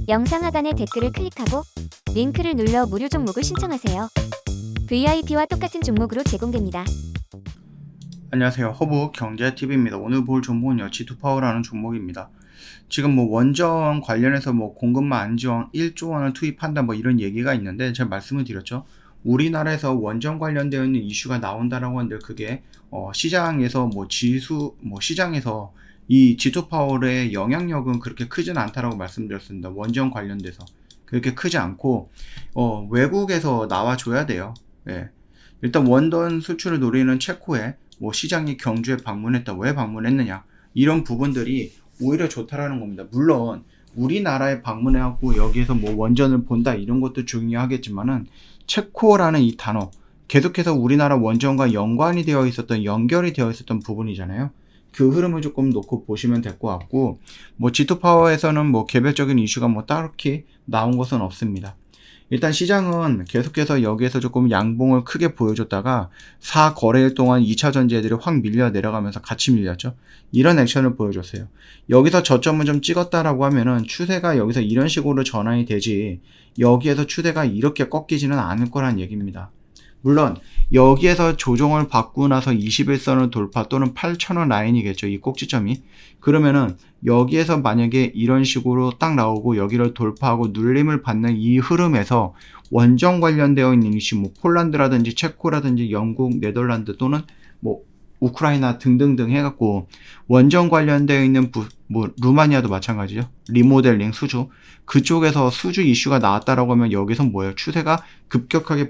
영상 하단의 댓글을 클릭하고 링크를 눌러 무료 종목을 신청하세요. VIP와 똑같은 종목으로 제공됩니다. 안녕하세요. 허브 경제TV입니다. 오늘 볼 종목은요, G2파워라는 종목입니다. 지금 원전 관련해서 공급망 안지원 1조 원을 투입한다 이런 얘기가 있는데, 제가 말씀을 드렸죠. 우리나라에서 원전 관련되어 있는 이슈가 나온다라고 하는데, 그게 시장에서 시장에서 이 G2파워의 영향력은 그렇게 크진 않다라고 말씀드렸습니다. 원전 관련돼서 그렇게 크지 않고 외국에서 나와줘야 돼요. 예. 일단 원전 수출을 노리는 체코에 시장이 경주에 방문했다. 왜 방문했느냐, 이런 부분들이 오히려 좋다라는 겁니다. 물론 우리나라에 방문해갖고 여기에서 원전을 본다, 이런 것도 중요하겠지만은, 체코라는 이 단어 계속해서 우리나라 원전과 연결이 되어 있었던 부분이잖아요. 그 흐름을 조금 놓고 보시면 될 것 같고, G2파워에서는 개별적인 이슈가 딱히 나온 것은 없습니다. 일단 시장은 계속해서 여기에서 조금 양봉을 크게 보여줬다가 4거래일 동안 2차 전지애들이 확 밀려 내려가면서 같이 밀렸죠. 이런 액션을 보여줬어요. 여기서 저점을 좀 찍었다라고 하면은 추세가 여기서 이런 식으로 전환이 되지, 여기에서 추세가 이렇게 꺾이지는 않을 거란 얘기입니다. 물론 여기에서 조정을 받고 나서 21선을 돌파 또는 8,000원 라인이겠죠, 이 꼭지점이. 그러면은 여기에서 만약에 이런 식으로 딱 나오고 여기를 돌파하고 눌림을 받는 이 흐름에서 원전 관련되어 있는 이슈, 폴란드라든지 체코라든지 영국, 네덜란드 또는 우크라이나 등등등 해갖고 원전 관련되어 있는 루마니아도 마찬가지죠. 리모델링 수주, 그쪽에서 수주 이슈가 나왔다라고 하면 여기서 추세가 급격하게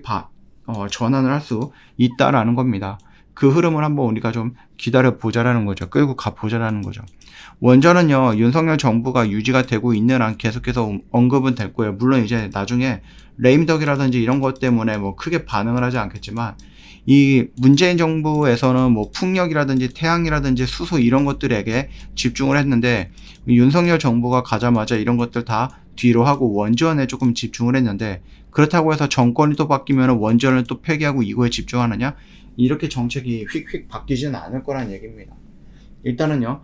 전환을 할 수 있다라는 겁니다. 그 흐름을 한번 우리가 좀 기다려 보자라는 거죠. 끌고 가 보자라는 거죠. 원전은요, 윤석열 정부가 유지가 되고 있는 한 계속해서 언급은 될 거예요. 물론 이제 나중에 레임덕이라든지 이런 것 때문에 크게 반응을 하지 않겠지만, 이 문재인 정부에서는 풍력이라든지 태양이라든지 수소 이런 것들에게 집중을 했는데, 윤석열 정부가 가자마자 이런 것들 다 뒤로 하고 원전에 조금 집중을 했는데, 그렇다고 해서 정권이 또 바뀌면 원전을 또 폐기하고 이거에 집중하느냐, 이렇게 정책이 휙휙 바뀌지는 않을 거란 얘기입니다. 일단은요,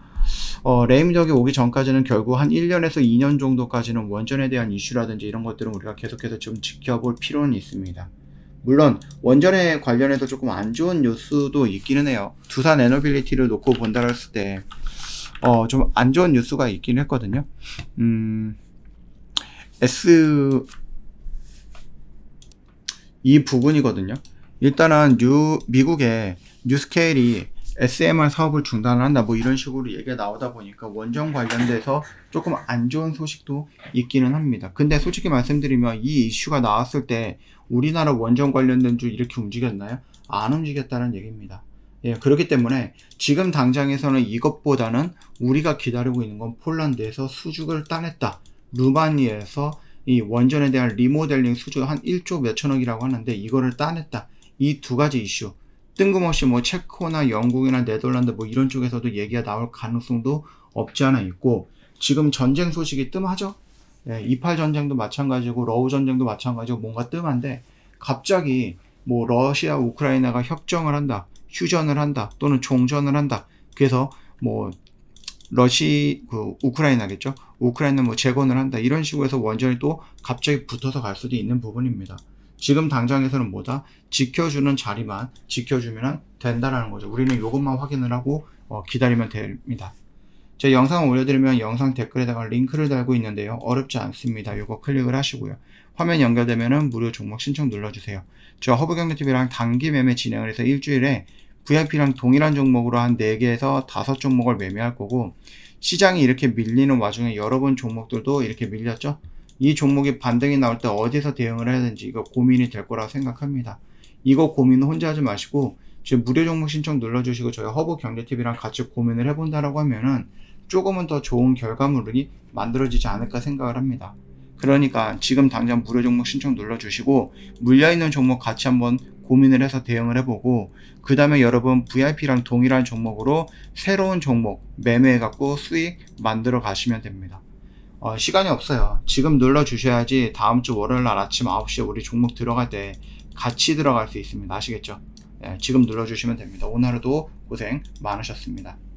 레임덕이 오기 전까지는 결국 한 1년에서 2년 정도까지는 원전에 대한 이슈라든지 이런 것들은 우리가 계속해서 좀 지켜볼 필요는 있습니다. 물론 원전에 관련해서 조금 안 좋은 뉴스도 있기는 해요. 두산 에너빌리티를 놓고 본다 했을 때 좀 안 좋은 뉴스가 있긴 했거든요. 이 부분이거든요. 일단은 미국의 뉴스케일이 SMR 사업을 중단을 한다, 이런 식으로 얘기가 나오다 보니까 원전 관련돼서 조금 안 좋은 소식도 있기는 합니다. 근데 솔직히 말씀드리면 이 이슈가 나왔을 때 우리나라 원전 관련된 주 이렇게 움직였나요? 안 움직였다는 얘기입니다. 예, 그렇기 때문에 지금 당장에서는 이것보다는 우리가 기다리고 있는 건 폴란드에서 수주를 따냈다, 루마니아에서 이 원전에 대한 리모델링 수주 한 1조 몇천억이라고 하는데 이거를 따냈다, 이 두 가지 이슈. 뜬금없이 체코나 영국이나 네덜란드 이런 쪽에서도 얘기가 나올 가능성도 없지 않아 있고, 지금 전쟁 소식이 뜸하죠. 예, 28 전쟁도 마찬가지고 러우 전쟁도 마찬가지고 뭔가 뜸한데, 갑자기 러시아 우크라이나가 협정을 한다, 휴전을 한다, 또는 종전을 한다. 그래서 우크라이나겠죠. 우크라이나 재건을 한다, 이런 식으로 해서 원전이 또 갑자기 붙어서 갈 수도 있는 부분입니다. 지금 당장에서는 지켜주는 자리만 지켜주면 된다라는 거죠. 우리는 이것만 확인을 하고 기다리면 됩니다. 제 영상을 올려드리면 영상 댓글에다가 링크를 달고 있는데요, 어렵지 않습니다. 이거 클릭을 하시고요, 화면 연결되면은 무료 종목 신청 눌러주세요. 저 허브경제TV랑 단기 매매 진행을 해서 일주일에 VIP랑 동일한 종목으로 한 4개에서 5종목을 매매할 거고, 시장이 이렇게 밀리는 와중에 여러분 종목들도 이렇게 밀렸죠. 이 종목이 반등이 나올 때 어디서 대응을 해야 되는지 이거 고민이 될 거라고 생각합니다. 이거 고민은 혼자 하지 마시고 지금 무료 종목 신청 눌러주시고 저희 허브경제TV랑 같이 고민을 해본다라고 하면은 조금은 더 좋은 결과물이 만들어지지 않을까 생각을 합니다. 그러니까 지금 당장 무료 종목 신청 눌러주시고 물려있는 종목 같이 한번 고민을 해서 대응을 해보고, 그 다음에 여러분 VIP랑 동일한 종목으로 새로운 종목 매매해갖고 수익 만들어 가시면 됩니다. 시간이 없어요. 지금 눌러주셔야지 다음주 월요일날 아침 9시에 우리 종목 들어갈 때 같이 들어갈 수 있습니다. 아시겠죠? 네, 지금 눌러주시면 됩니다. 오늘 하루도 고생 많으셨습니다.